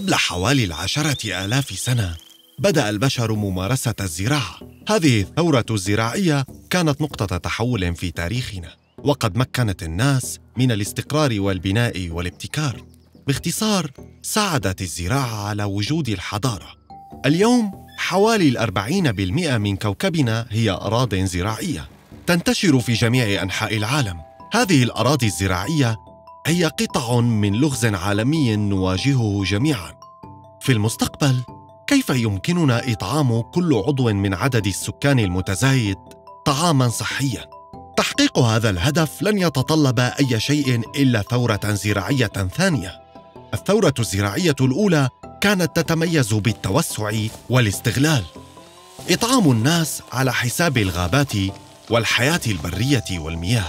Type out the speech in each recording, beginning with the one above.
قبل حوالي 10,000 سنة بدأ البشر ممارسة الزراعة. هذه الثورة الزراعية كانت نقطة تحول في تاريخنا، وقد مكنت الناس من الاستقرار والبناء والابتكار. باختصار، ساعدت الزراعة على وجود الحضارة. اليوم حوالي 40% من كوكبنا هي أراضٍ زراعية تنتشر في جميع أنحاء العالم. هذه الأراضي الزراعية هي قطع من لغز عالمي نواجهه جميعاً. في المستقبل، كيف يمكننا إطعام كل عضو من عدد السكان المتزايد طعاماً صحياً؟ تحقيق هذا الهدف لن يتطلب أي شيء إلا ثورة زراعية ثانية. الثورة الزراعية الأولى كانت تتميز بالتوسع والاستغلال، إطعام الناس على حساب الغابات والحياة البرية والمياه.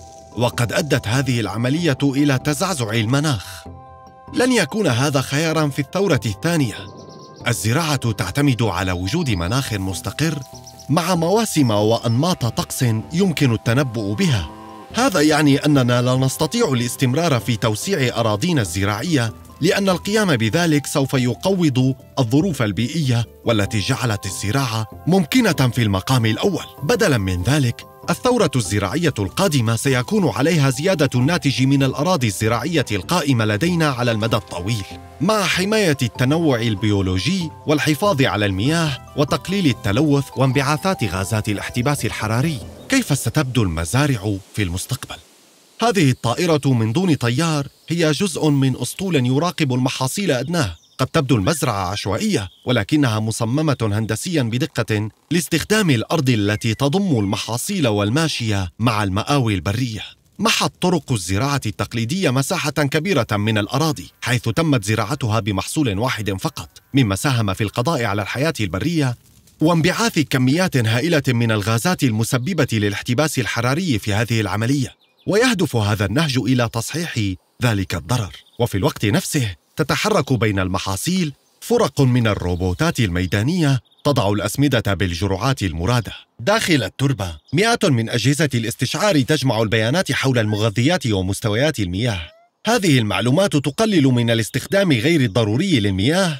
وقد أدت هذه العملية إلى تزعزع المناخ. لن يكون هذا خياراً في الثورة الثانية. الزراعة تعتمد على وجود مناخ مستقر مع مواسم وأنماط طقس يمكن التنبؤ بها. هذا يعني أننا لا نستطيع الاستمرار في توسيع أراضينا الزراعية، لأن القيام بذلك سوف يقوض الظروف البيئية والتي جعلت الزراعة ممكنة في المقام الأول. بدلاً من ذلك، الثورة الزراعية القادمة سيكون عليها زيادة الناتج من الأراضي الزراعية القائمة لدينا على المدى الطويل، مع حماية التنوع البيولوجي والحفاظ على المياه وتقليل التلوث وانبعاثات غازات الاحتباس الحراري. كيف ستبدو المزارع في المستقبل؟ هذه الطائرة من دون طيار هي جزء من أسطول يراقب المحاصيل أدناه. قد تبدو المزرعة عشوائية، ولكنها مصممة هندسياً بدقة لاستخدام الأرض التي تضم المحاصيل والماشية مع المآوي البرية. محت طرق الزراعة التقليدية مساحة كبيرة من الأراضي، حيث تمت زراعتها بمحصول واحد فقط، مما ساهم في القضاء على الحياة البرية وانبعاث كميات هائلة من الغازات المسببة للاحتباس الحراري في هذه العملية. ويهدف هذا النهج إلى تصحيح ذلك الضرر. وفي الوقت نفسه تتحرك بين المحاصيل فرق من الروبوتات الميدانية تضع الأسمدة بالجرعات المرادة. داخل التربة مئات من أجهزة الاستشعار تجمع البيانات حول المغذيات ومستويات المياه. هذه المعلومات تقلل من الاستخدام غير الضروري للمياه،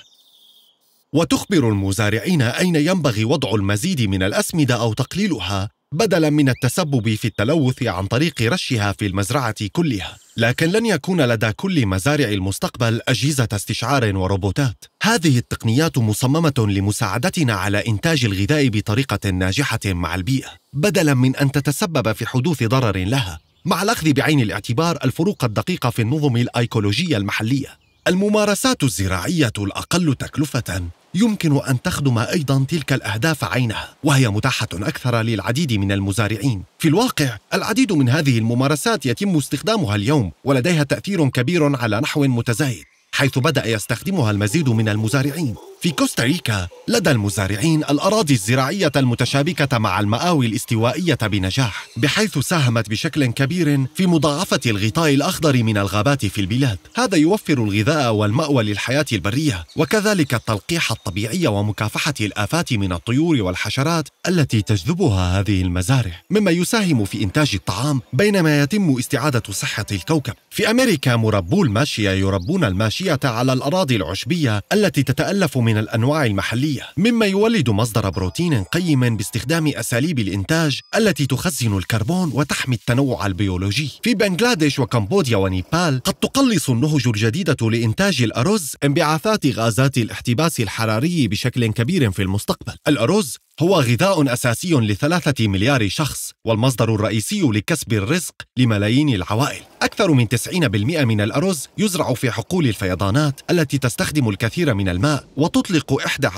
وتخبر المزارعين أين ينبغي وضع المزيد من الأسمدة أو تقليلها، بدلاً من التسبب في التلوث عن طريق رشها في المزرعة كلها. لكن لن يكون لدى كل مزارع المستقبل أجهزة استشعار وروبوتات. هذه التقنيات مصممة لمساعدتنا على إنتاج الغذاء بطريقة ناجحة مع البيئة، بدلاً من أن تتسبب في حدوث ضرر لها، مع الأخذ بعين الاعتبار الفروق الدقيقة في النظم الأيكولوجية المحلية. الممارسات الزراعية الأقل تكلفة يمكن أن تخدم أيضاً تلك الأهداف عينها، وهي متاحة أكثر للعديد من المزارعين. في الواقع، العديد من هذه الممارسات يتم استخدامها اليوم ولديها تأثير كبير على نحو متزايد، حيث بدأ يستخدمها المزيد من المزارعين. في كوستاريكا لدى المزارعين الأراضي الزراعية المتشابكة مع المآوي الاستوائية بنجاح، بحيث ساهمت بشكل كبير في مضاعفة الغطاء الأخضر من الغابات في البلاد. هذا يوفر الغذاء والمأوى للحياة البرية، وكذلك التلقيح الطبيعي ومكافحة الآفات من الطيور والحشرات التي تجذبها هذه المزارع، مما يساهم في إنتاج الطعام بينما يتم استعادة صحة الكوكب. في أمريكا، مربو الماشية يربون الماشية على الأراضي العشبية التي تتألف من الأنواع المحلية، مما يولد مصدر بروتين قيم باستخدام أساليب الإنتاج التي تخزن الكربون وتحمي التنوع البيولوجي. في بنغلاديش وكمبوديا ونيبال قد تقلص النهج الجديدة لإنتاج الأرز انبعاثات غازات الاحتباس الحراري بشكل كبير في المستقبل. الأرز هو غذاء أساسي ل3 مليار شخص، والمصدر الرئيسي لكسب الرزق لملايين العوائل. أكثر من 90% من الأرز يزرع في حقول الفيضانات التي تستخدم الكثير من الماء وتطلق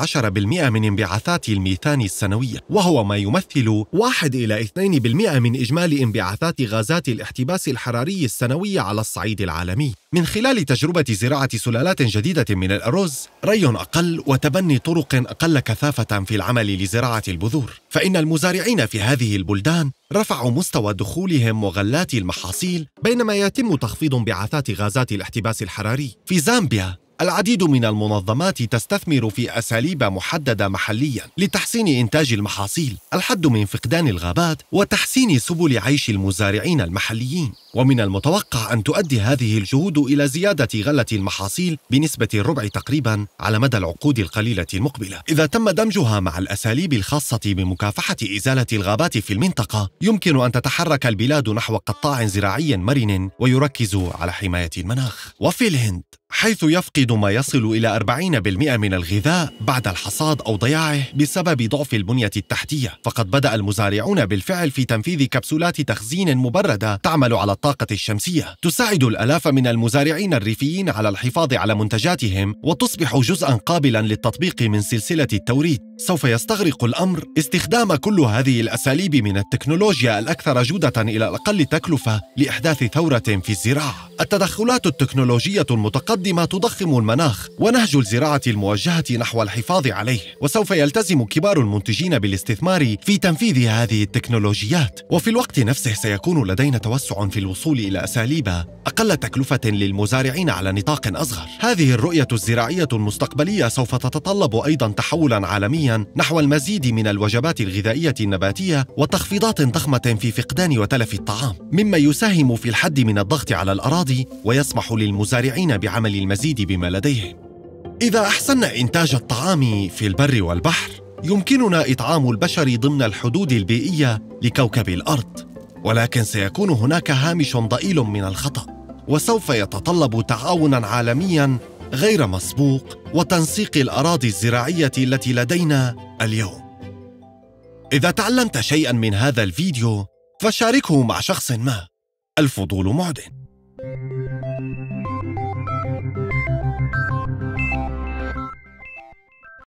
11% من انبعاثات الميثان السنوية، وهو ما يمثل 1 إلى 2% من إجمالي انبعاثات غازات الاحتباس الحراري السنوية على الصعيد العالمي. من خلال تجربة زراعة سلالات جديدة من الأرز، ري أقل وتبني طرق أقل كثافة في العمل لزراعة البذور، فإن المزارعين في هذه البلدان رفعوا مستوى دخولهم وغلات المحاصيل، بينما يتم تخفيض انبعاثات غازات الاحتباس الحراري. في زامبيا العديد من المنظمات تستثمر في أساليب محددة محلياً لتحسين إنتاج المحاصيل، الحد من فقدان الغابات، وتحسين سبل عيش المزارعين المحليين. ومن المتوقع أن تؤدي هذه الجهود إلى زيادة غلة المحاصيل بنسبة الربع تقريباً على مدى العقود القليلة المقبلة. إذا تم دمجها مع الأساليب الخاصة بمكافحة إزالة الغابات في المنطقة، يمكن أن تتحرك البلاد نحو قطاع زراعي مرن ويركز على حماية المناخ. وفي الهند، حيث يفقد ما يصل إلى 40% من الغذاء بعد الحصاد أو ضياعه بسبب ضعف البنية التحتية، فقد بدأ المزارعون بالفعل في تنفيذ كبسولات تخزين مبردة تعمل على الطاقة الشمسية، تساعد الآلاف من المزارعين الريفيين على الحفاظ على منتجاتهم وتصبح جزءاً قابلاً للتطبيق من سلسلة التوريد. سوف يستغرق الأمر استخدام كل هذه الأساليب من التكنولوجيا الأكثر جودة إلى الأقل تكلفة لإحداث ثورة في الزراعة. التدخلات التكنولوجية المتقدمة تضخم المناخ ونهج الزراعة الموجهة نحو الحفاظ عليه، وسوف يلتزم كبار المنتجين بالاستثمار في تنفيذ هذه التكنولوجيات. وفي الوقت نفسه سيكون لدينا توسع في الوصول إلى أساليب أقل تكلفة للمزارعين على نطاق أصغر. هذه الرؤية الزراعية المستقبلية سوف تتطلب أيضاً تحولاً عالمياً نحو المزيد من الوجبات الغذائية النباتية وتخفيضات ضخمة في فقدان وتلف الطعام، مما يساهم في الحد من الضغط على الأراضي ويسمح للمزارعين بعمل المزيد بما لديهم. إذا أحسننا إنتاج الطعام في البر والبحر، يمكننا إطعام البشر ضمن الحدود البيئية لكوكب الأرض، ولكن سيكون هناك هامش ضئيل من الخطأ، وسوف يتطلب تعاوناً عالمياً غير مسبوق وتنسيق الأراضي الزراعية التي لدينا اليوم. إذا تعلمت شيئاً من هذا الفيديو فشاركه مع شخص ما. الفضول معدن.